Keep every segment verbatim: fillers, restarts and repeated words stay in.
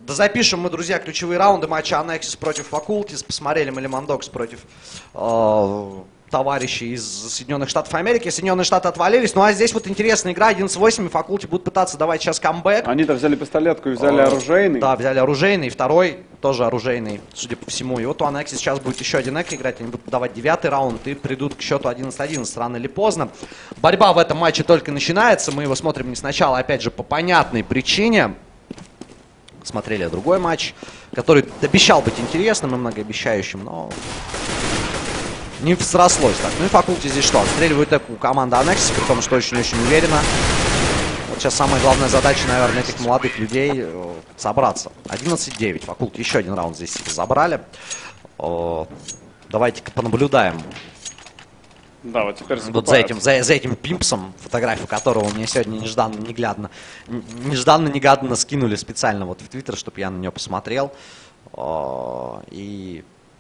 Да запишем мы, друзья, ключевые раунды матча Анексис против Факультис. Посмотрели мы Лимондокс против э, товарищей из Соединенных Штатов Америки. Соединенные Штаты отвалились. Ну а здесь вот интересная игра. одиннадцать восемь. Факульти будут пытаться давать сейчас камбэк. Они-то взяли пистолетку и взяли э, оружейный. Да, взяли оружейный. И второй тоже оружейный, судя по всему. И вот у Анексис сейчас будет еще один эк играть. Они будут давать девятый раунд и придут к счету одиннадцать одиннадцать. Рано или поздно. Борьба в этом матче только начинается. Мы его смотрим не сначала, опять же, по понятной причине. Смотрели другой матч, который обещал быть интересным и многообещающим, но не срослось так. Ну и Факульти здесь что? Отстреливают эку команда Анексис, при том, что очень-очень уверенно. Вот сейчас самая главная задача, наверное, этих молодых людей э, собраться. одиннадцать девять. Факульти еще один раунд здесь забрали. Э, давайте-ка понаблюдаем. Да, вот теперь вот за этим, за, за этим пимпсом, фотографию которого мне сегодня нежданно-неглядно, нежданно-негаданно скинули специально вот в Твиттер, чтобы я на нее посмотрел. О, и...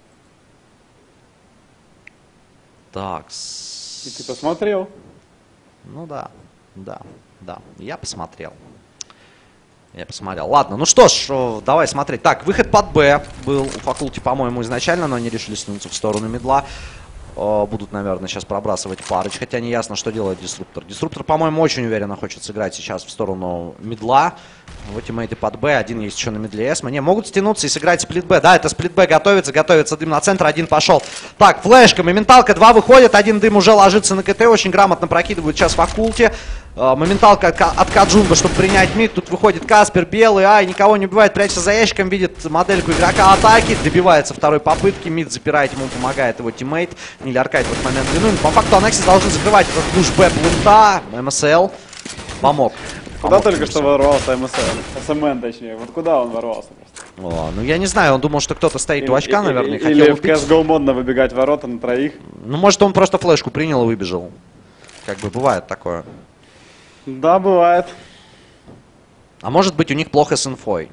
Так. И ты посмотрел? Ну да, да, да, я посмотрел. Я посмотрел. Ладно, ну что ж, давай смотреть. Так, выход под Б был у Факульти, по-моему, изначально, но они решили снуться в сторону мидла. Будут, наверное, сейчас пробрасывать парыч, хотя не ясно, что делает Дисруптор. Дисруптор, по-моему, очень уверенно хочет сыграть сейчас в сторону мидла. Вот тиммейты под Б, один есть еще на мидле Эсма. Не, могут стянуться и сыграть сплит Б. Да, это сплит Б готовится, готовится дым на центр, один пошел. Так, флешка, моменталка, два выходит, один дым уже ложится на КТ, очень грамотно прокидывают сейчас Факульти. Моменталка от Каджунга, чтобы принять мид. Тут выходит Каспер, белый, ай, никого не убивает, прячется за ящиком, видит модельку игрока атаки, добивается второй попытки, мид запирает, ему помогает его тиммейт. Нили Аркайд в этот момент длину. По факту Анексис должны закрывать этот пуш Б плента. МСЛ помог. Куда помог только что ворвался МСЛ? СМН, точнее. Вот куда он ворвался просто? О, ну я не знаю, он думал, что кто-то стоит или, у очка, или, наверное, или, или в си эс го модно выбегать в ворота на троих. Ну, может, он просто флешку принял и выбежал. Как бы бывает такое. Да, бывает. А может быть, у них плохо с инфой.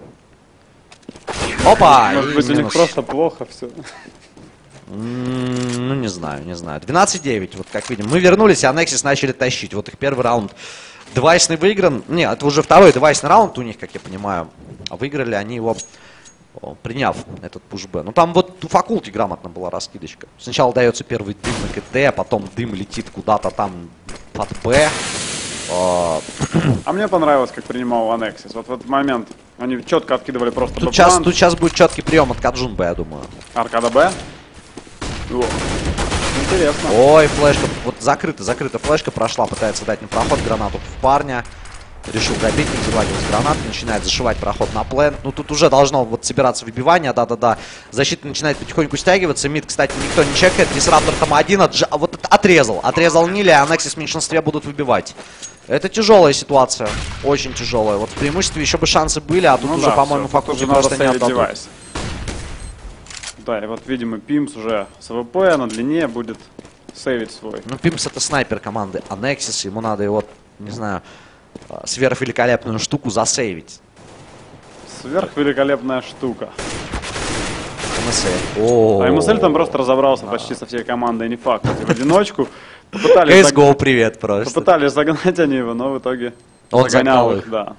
Опа! Может быть, у них просто плохо все. Ну, не знаю, не знаю. двенадцать девять, вот как видим. Мы вернулись, и Анексис начали тащить. Вот их первый раунд девайсный выигран. Не, это уже второй девайсный раунд у них, как я понимаю. А выиграли они его, приняв этот пуш-Б. Ну, там вот у Факульти грамотно была раскидочка. Сначала дается первый дым на КТ, потом дым летит куда-то там под Б. А мне понравилось, как принимал Анексис. Вот в этот момент они четко откидывали просто тут сейчас, тут сейчас будет четкий прием от Каджун Б, я думаю. Аркада Б. О, интересно. Ой, флешка. Вот закрыта, закрыта флешка прошла. Пытается дать на проход гранату в парня. Решил добить, не заладилась граната. Начинает зашивать проход на плент. Ну, тут уже должно вот собираться выбивание. Да-да-да. Защита начинает потихоньку стягиваться. Мид, кстати, никто не чекает. Дисраптор там один. Отж... Вот отрезал. Отрезал Нили, а Анексис в меньшинстве будут выбивать. Это тяжелая ситуация. Очень тяжелая. Вот в преимуществе еще бы шансы были, а тут ну уже, да, по-моему, Факульти просто не отдадут. Да, и вот, видимо, Пимс уже с АВП на длине будет сейвить свой. Ну, Пимс это снайпер команды Анексис. Ему надо его, не знаю, сверхвеликолепную штуку засейвить. Сверхвеликолепная штука. МСЛ. А МСЛ там просто разобрался почти со всей командой, не факт. В одиночку. кей эс го привет просто. Попытались загнать они его, но в итоге он загонял их. Да.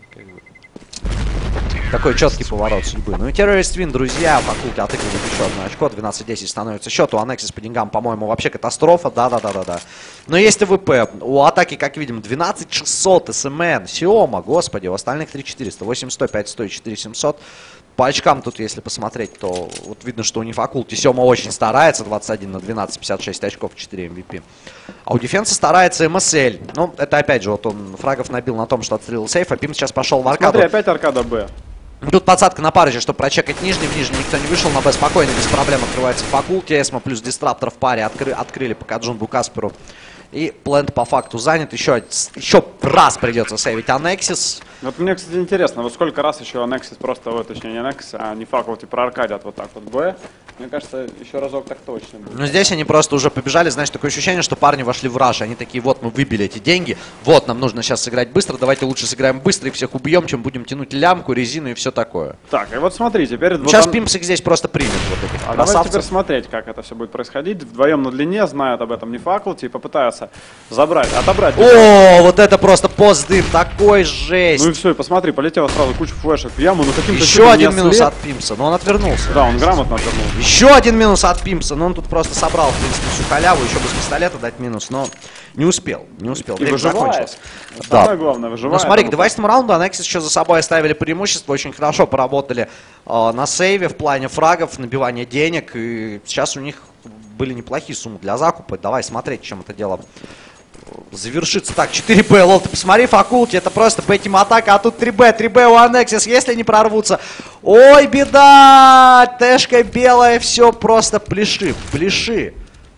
Такой четкий поворот судьбы. Ну и террорист вин, друзья. Факульти отыгрывает еще одно очко. двенадцать десять становится счет. У Анексис по деньгам, по-моему, вообще катастрофа. Да-да-да-да-да. Но есть АВП. У атаки, как видим, двенадцать шестьсот, СМН, Сиома, господи. У остальных три четыреста, восемь сто, пять сто и четыре семьсот. По очкам тут, если посмотреть, то вот видно, что у них Факульти. Сиома очень старается. двадцать один на двенадцать, пятьдесят шесть очков, четыре эм ви пи. А у Дефенса старается МСЛ. Ну, это опять же, вот он фрагов набил на том, что отстрелил сейф, а Пим сейчас пошел в аркаду. Смотри, опять аркада Б. Тут подсадка на парыже, чтобы прочекать нижний. В нижний никто не вышел, на Б спокойно, без проблем открывается Факульти. Эсма плюс Дистраптор в паре откры открыли по Каджунгу Касперу. И плент по факту занят. Еще, еще раз придется сейвить Анексис. Вот мне, кстати, интересно, вот сколько раз еще Анексис просто, вот, точнее, не Анексис, а не Факульти проаркадят вот так вот Б. Мне кажется, еще разок так точно будет. Ну, здесь они просто уже побежали, знаешь, такое ощущение, что парни вошли в раш. Они такие, вот, мы выбили эти деньги, вот, нам нужно сейчас сыграть быстро, давайте лучше сыграем быстро и всех убьем, чем будем тянуть лямку, резину и все такое. Так, и вот смотри, теперь... Сейчас вот Пимпсик здесь просто примет вот этих а давайте теперь смотреть, как это все будет происходить. Вдвоем на длине, знают об этом не Факульти, и попытаются пытается забрать, отобрать. О, вот это просто пост-дым, такой жесть. Ну и все, и посмотри, полетела сразу куча флешек в яму, ну каким-то Еще один минус от Пимпса, но он отвернулся. Да, он грамотно отвернулся. Еще один минус от Пимпса, но он тут просто собрал, в принципе, всю халяву, еще без пистолета дать минус, но не успел, не успел. Время закончилось. Да. Самое главное, выживает. Ну смотри, к двадцатому раунду Nexus еще за собой оставили преимущество, очень хорошо поработали э, на сейве в плане фрагов, набивания денег, и сейчас у них были неплохие суммы для закупа. Давай смотреть, чем это дело завершится. Так, четыре бэ, лол, ты посмотри, факулти, это просто б-тим атака, а тут три бэ, три бэ у Анексис, если не прорвутся. Ой, беда! Тэшка белая, все просто пляши, пляши.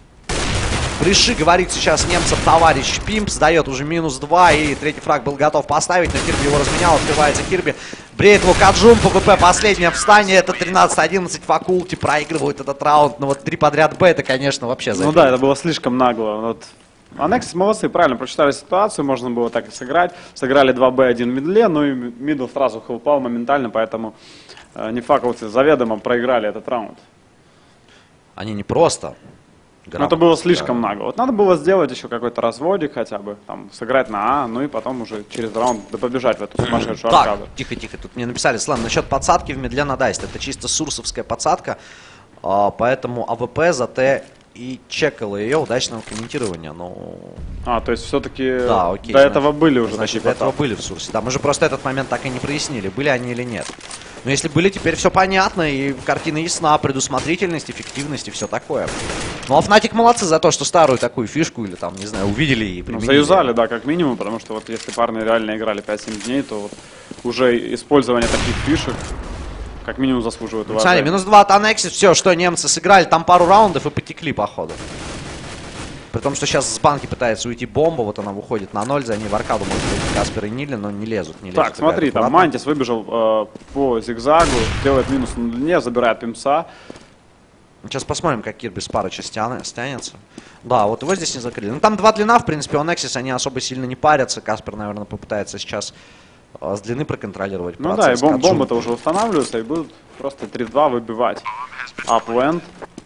Пляши, говорит сейчас немцам товарищ Пимпс, дает уже минус два, и третий фраг был готов поставить, но Кирби его разменял, открывается Кирби. Бреет его Каджун, ПВП, последнее встание, это тринадцать одиннадцать, факулти проигрывают этот раунд, но вот три подряд Б, это, конечно, вообще Ну да, это было слишком нагло. Вот. А Nexus молодцы, правильно прочитали ситуацию, можно было так и сыграть. Сыграли два бэ, один в мидле, ну и мидл сразу хелпал моментально, поэтому э, не факулти заведомо проиграли этот раунд. Они не просто. Но это было слишком нагло. Вот надо было сделать еще какой-то разводик хотя бы, там, сыграть на А, ну и потом уже через раунд да побежать в эту сумасшедшую так, аркаду. тихо-тихо, тут мне написали, Слэм, насчет подсадки в медле на дайст. Это чисто сурсовская подсадка, а, поэтому АВП за Т и чекала ее, удачного комментирования, но... А, то есть все-таки да, окей, до значит, этого были уже значит, такие до этого подсадки. были в сурсе. Да, мы же просто этот момент так и не прояснили, были они или нет. Но если были, теперь все понятно, и картина ясна, предусмотрительность, эффективность и все такое. Ну а Fnatic молодцы за то, что старую такую фишку или там, не знаю, увидели и применили. Ну, заюзали, да, как минимум, потому что вот если парни реально играли пять-семь дней, то вот уже использование таких фишек как минимум заслуживает уважения. Смотри, минус два от Анексис, все, что немцы сыграли там пару раундов и потекли, походу. При том, что сейчас с банки пытается уйти бомба, вот она выходит на ноль, за ней в аркаду может быть Каспер и Нилли, но не лезут, не лезут. Так, смотри, там Мантис выбежал э, по зигзагу, делает минус на длине, забирает Пимпса. Сейчас посмотрим, как Кирби с пары сейчас стянется. Да, вот его здесь не закрыли. Ну там два длина, в принципе, у Нексис они особо сильно не парятся. Каспер, наверное, попытается сейчас э, с длины проконтролировать Ну процесс. да, и бом бомбы-то уже устанавливаются и будут просто три два выбивать. Апленд.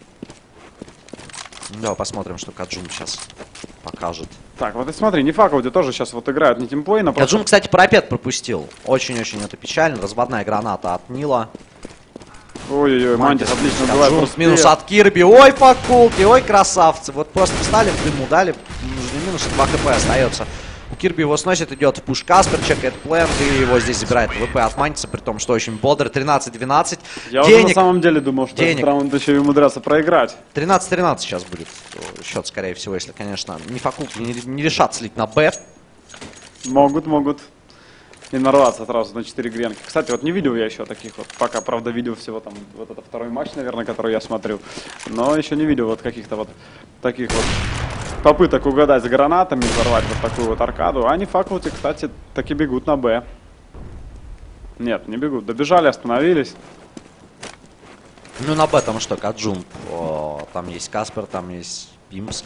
Да, посмотрим, что Каджун сейчас покажет. Так, вот и смотри, не факауди тоже сейчас вот играют не тимплей, но Каджун, кстати, пропет пропустил. Очень-очень это печально. Разводная граната от Нила. Ой-ой-ой, Мантис отлично Каджун, убивает просто. минус от Кирби. Ой, факулки, ой, красавцы. Вот просто встали в дыму, дали нужный минус, и два хп остается. У Кирби его сносит, идет в пуш Каспер, чекает плент, и его здесь забирает ВП от Мантиса, при том, что очень бодр. тринадцать двенадцать. Я Денег. уже на самом деле думал, что Денег. этот раунд еще и умудрятся проиграть. тринадцать тринадцать сейчас будет счет, скорее всего, если, конечно, не факулки не, не решат слить на Б. Могут, могут. И нарваться сразу на четыре гренки. Кстати, вот не видел я еще таких вот. Пока, правда, видел всего там, вот это второй матч, наверное, который я смотрю. Но еще не видел вот каких-то вот таких вот попыток угадать с гранатами, взорвать вот такую вот аркаду. А они факулти, кстати, таки бегут на Б. Нет, не бегут. Добежали, остановились. Ну, на Б там что, Каджун. О, там есть Каспер, там есть Пимпс.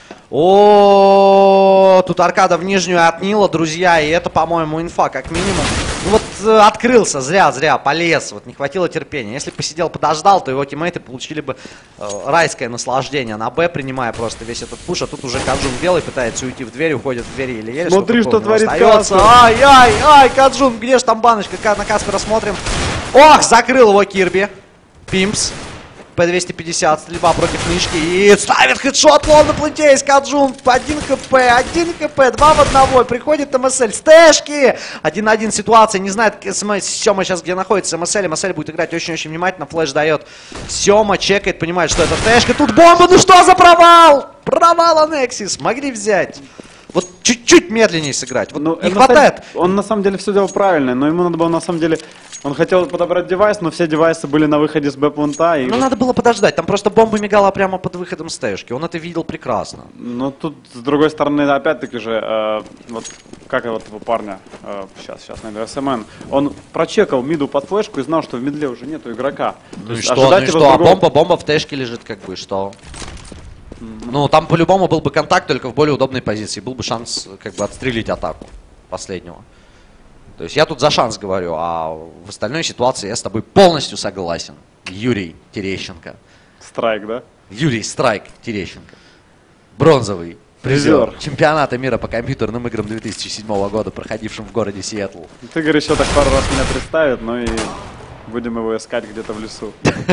О, тут аркада в нижнюю от Нила, друзья, и это, по-моему, инфа, как минимум. Ну вот э, открылся, зря, зря, полез, вот не хватило терпения. Если посидел, подождал, то его тиммейты получили бы э, райское наслаждение на Б, принимая просто весь этот пуш, а тут уже Каджун белый пытается уйти в дверь, уходит в двери еле-еле. Смотри, что творит Каспер. Ай, ай, ай, Каджун, где же там баночка? На Каспера смотрим. Ох, закрыл его Кирби. Пимпс. П двести пятьдесят, стрельба против Мишки. И ставит хедшот, лол на планте есть Каджун. один хп, один хп, два в одного. Приходит МСЛ. Стэшки! один на один ситуация. Не знает Сема сейчас, где находится МСЛ. МСЛ будет играть очень-очень внимательно. Флэш дает. Сема чекает, понимает, что это Тэшка. Тут бомба. Ну что за провал? Провал Анексис. Могли взять. Вот чуть-чуть медленнее сыграть. Вот Ну, не МСЛ, хватает. Он на самом деле все делал правильно, но ему надо было на самом деле... Он хотел подобрать девайс, но все девайсы были на выходе с Б-пункта. И... Ну, надо было подождать. Там просто бомба мигала прямо под выходом с Тэшки. Он это видел прекрасно. Ну, тут, с другой стороны, опять-таки же, э, вот как вот этого парня, э, сейчас, сейчас найду, эс эм эн, он прочекал миду под флешку и знал, что в мидле уже нету игрока. Ну и что, ну и что? А бомба, бомба в Тэшке лежит, как бы, что? Mm-hmm. Ну, там по-любому был бы контакт, только в более удобной позиции. Был бы шанс, как бы, отстрелить атаку последнего. То есть я тут за шанс говорю, а в остальной ситуации я с тобой полностью согласен. Юрий Терещенко. Страйк, да? Юрий Страйк Терещенко. Бронзовый Призер чемпионата мира по компьютерным играм две тысячи седьмого года, проходившим в городе Сиэтл. Ты, говоришь, еще так пару раз меня представит, но и будем его искать где-то в лесу.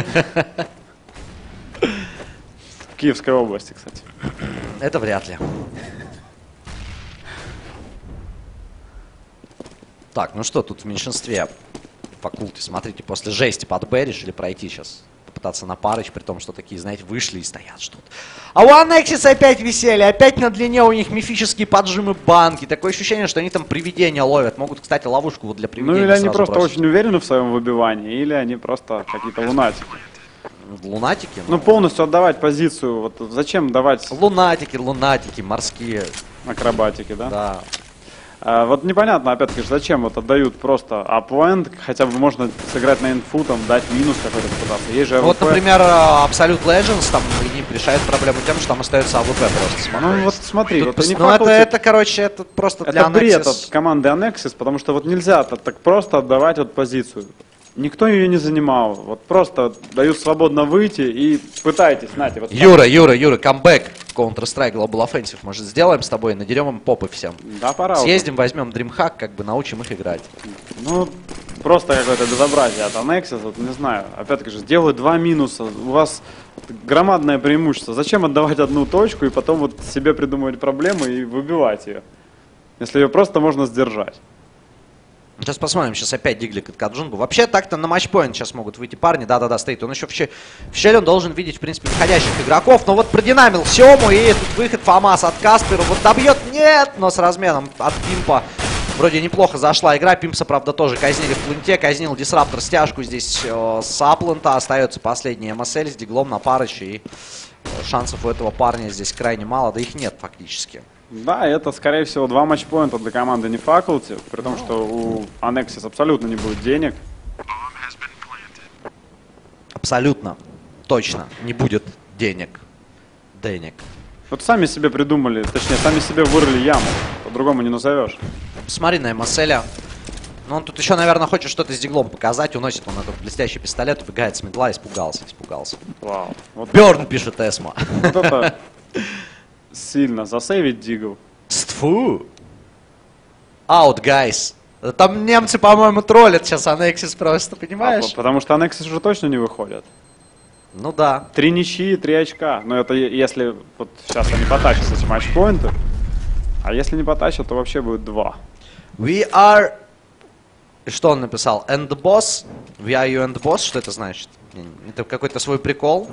В Киевской области, кстати. Это вряд ли. Так, ну что, тут в меньшинстве факулте, смотрите, после жести под Б решили пройти сейчас. Попытаться на парыч, при том, что такие, знаете, вышли и стоят, ждут. А у Анексис опять веселье, опять на длине у них мифические поджимы банки. Такое ощущение, что они там привидения ловят. Могут, кстати, ловушку вот для привидения. Ну или они просто бросить. очень уверены в своем выбивании, или они просто какие-то лунатики. Лунатики? Ну, полностью отдавать позицию. Вот зачем давать Лунатики, лунатики, морские. акробатики, да? Да. А, вот непонятно, опять-таки, зачем вот отдают просто аплент, хотя бы можно сыграть на инфу, там, дать минус какой-то попытаться. Есть же АВП. Вот, например, Absolute Legends там и решает проблему тем, что там остается АВП просто. Смотреть. Ну вот смотри, Тут вот пос... не ну, это, это, короче, это просто это для бред Anexis. от команды Anexis, потому что вот нельзя так, так просто отдавать вот позицию. Никто ее не занимал. Вот просто дают свободно выйти и пытайтесь, знаете. Вот Юра, Юра, Юра, камбэк. Counter-Strike Global Offensive, может, сделаем с тобой, надерем им попы всем. Да, пора. Съездим, возьмем DreamHack, как бы научим их играть. Ну, просто какое-то безобразие от Anexis, вот не знаю. Опять-таки же, сделают два минуса, у вас громадное преимущество. Зачем отдавать одну точку и потом вот себе придумывать проблемы и выбивать ее, если ее просто можно сдержать? Сейчас посмотрим, сейчас опять Диглик от Каджунбу. Вообще так-то на матчпоинт сейчас могут выйти парни. Да-да-да, стоит. Он еще в, щель, в щель он должен видеть, в принципе, выходящих игроков. Но вот продинамил Сему, и тут выход Фомас от Каспера. Вот добьет, нет, но с разменом от Пимпа. Вроде неплохо зашла игра. Пимпса, правда, тоже казнили в планте. Казнил Дисраптор стяжку здесь э, с Аплента. Остается последний эм эс эль с Диглом на парыч. И э, шансов у этого парня здесь крайне мало. Да их нет фактически. Да, это, скорее всего, два матчпоинта для команды не Faculty, при том, что у Anexis абсолютно не будет денег. Абсолютно. Точно. Не будет денег. Денег. Вот сами себе придумали, точнее, сами себе вырыли яму. По-другому не назовешь. Посмотри на эм эс эль. Ну, он тут еще, наверное, хочет что-то с Диглом показать. Уносит он этот блестящий пистолет, убегает с медла, испугался, испугался. Вау. Вот Бёрн, пишет Эсма. Вот это сильно засейвить Дигл. Стфу. Аут, гайс. Там немцы, по-моему, троллят сейчас Анексис просто, понимаешь? А, потому что Anexis уже точно не выходят. Ну да. Три ничьи, три очка. Но это если вот сейчас они потащат эти матчпоинты. А если не потащат, то вообще будет два. We are... Что он написал? End boss? We are you end boss? Что это значит? Это какой-то свой прикол?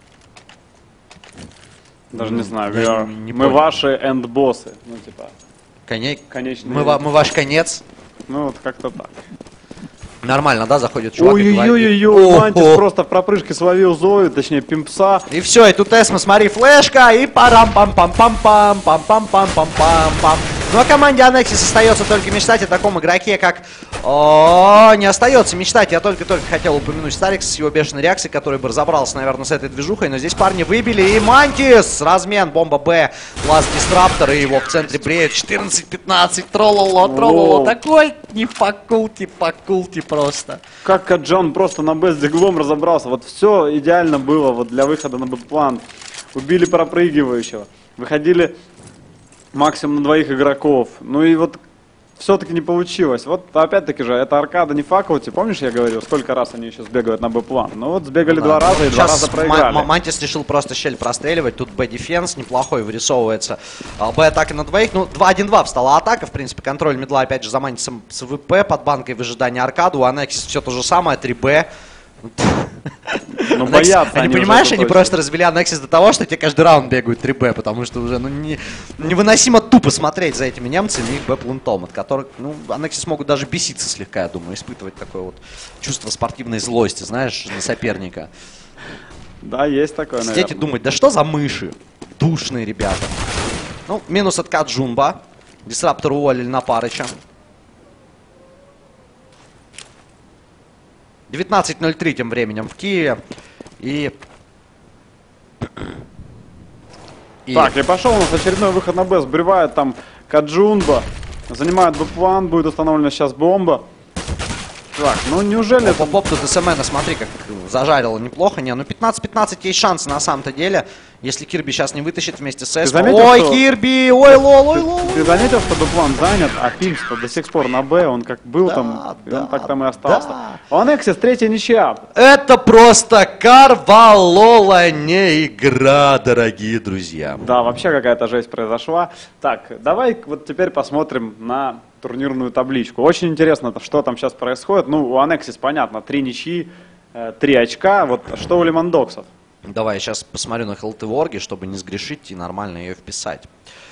Даже не знаю. Я We are... не Мы понял. ваши эндбоссы. Ну, типа, Коне... конечные. Мы, ва- мы ваш конец. Ну, вот как-то так. Нормально, да, заходит чувак и говорит... Ой-ой-ой, Мантис О-хо. просто в пропрыжке словил Зою, точнее, Пимпса. И все, и тут Эсма, смотри, флешка, и парам-пам-пам-пам-пам, пам-пам-пам-пам-пам-пам. Ну а команде Anexis остается только мечтать о таком игроке, как... О, не остается мечтать, я только-только хотел упомянуть Старикс с его бешеной реакцией, который бы разобрался, наверное, с этой движухой, но здесь парни выбили, и Мантис, размен, бомба Б, Лаз Дистраптор, и его в центре бреет, четырнадцать пятнадцать, троллоло, троллоло, Воу. такой не факулти, факулти просто. Как Каджон просто на Б с Диглом разобрался. Вот все идеально было вот для выхода на Б-план. Убили пропрыгивающего. Выходили максимум на двоих игроков. Ну и вот все-таки не получилось. Вот опять-таки же, это аркада не Faculty. Помнишь, я говорил, сколько раз они еще сбегают на Б-план? Ну вот сбегали Да. два раза и два Сейчас раза проиграли. Ма- Мантис решил просто щель простреливать. Тут Б-дефенс неплохой вырисовывается. А, Б-атака на двоих. Ну, два один два встала атака. В принципе, контроль медла опять же за Мантисом с ВП под банкой в ожидании аркаду. У Анексис все то же самое. три Б. Ну Anexis- боятся они, они понимаешь, уже, они это просто развели Анексис до того, что тебе каждый раунд бегают три Б, потому что уже ну, не, невыносимо тупо смотреть за этими немцами и их Б-плентом, от которых, ну, Анексис могут даже беситься слегка, я думаю, испытывать такое вот чувство спортивной злости, знаешь, на соперника. Да, есть такое, Сидеть наверное. и думать, да что за мыши? Душные ребята. Ну, минус от Каджунба. Дисраптор уволили на Парыча. девятнадцать ноль три тем временем в Киеве. И... и... Так, и пошел у нас очередной выход на Б. Сбривает там Каджунба. Занимает Б-план. Будет установлена сейчас бомба. Так, ну неужели... Поп-поп, тут СМН, смотри, как зажарило неплохо. Не, ну пятнадцать пятнадцать есть шансы на самом-то деле. Если Кирби сейчас не вытащит вместе с Эс. Ой, что... Кирби! Ой, лол, ой, лол! Ты, ты заметил, что Б-план занят, а Пимс до сих пор на Б, он как был да, там, да, он так там и остался. Да. У Анексис третья ничья. Это просто карвалола, не игра, дорогие друзья. Да, вообще какая-то жесть произошла. Так, давай вот теперь посмотрим на турнирную табличку. Очень интересно, что там сейчас происходит. Ну, у Анексис понятно, три ничьи, три очка. Вот что у Лимондоксов? Давай я сейчас посмотрю на Хелтеворге, чтобы не сгрешить и нормально ее вписать.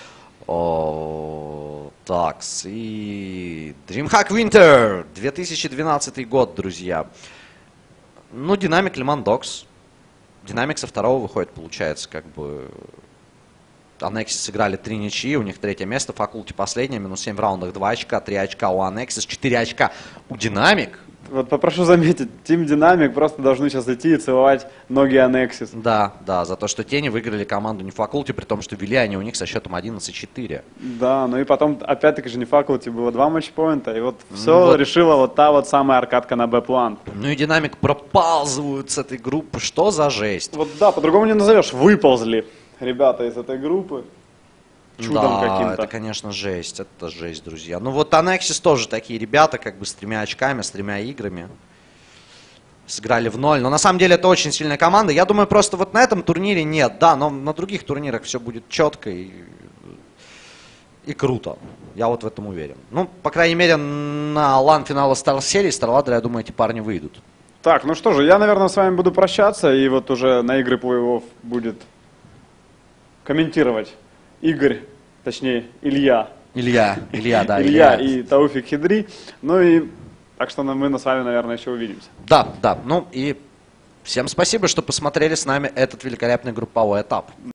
О, такс, и DreamHack Winter, две тысячи двенадцатый год, друзья. Ну, Динамик Лимондокс. Динамик со второго выходит, получается, как бы... Анексис сыграли три ничьи, у них третье место, Факулти последнее, минус семь в раундах, два очка, три очка у Анексис, четыре очка у Динамик. Вот попрошу заметить, Team Dynamic просто должны сейчас идти и целовать ноги Анексис. Да, да, за то, что Тени выиграли команду не Факулти, при том, что вели они у них со счетом одиннадцать четыре. Да, ну и потом, опять-таки же, не Факулти, было два матчпоинта, и вот все вот. решила вот та вот самая аркадка на Б-план. Ну и Динамик проползывают с этой группы, что за жесть? Вот да, по-другому не назовешь, выползли ребята из этой группы. Чудом да, каким-то. это, конечно, жесть, это жесть, друзья. Ну вот Анексис тоже такие ребята, как бы с тремя очками, с тремя играми. Сыграли в ноль. Но на самом деле это очень сильная команда. Я думаю, просто вот на этом турнире нет, да, но на других турнирах все будет четко и, и круто. Я вот в этом уверен. Ну, по крайней мере, на лан-финала Star серии StarLadder, я думаю, эти парни выйдут. Так, ну что же, я, наверное, с вами буду прощаться, и вот уже на игры плей-офф будет комментировать Игорь, точнее, Илья. Илья, Илья, да, Илья. Илья. И Тауфик Хидри. Ну и так что мы с вами, наверное, еще увидимся. Да, да. Ну и всем спасибо, что посмотрели с нами этот великолепный групповой этап.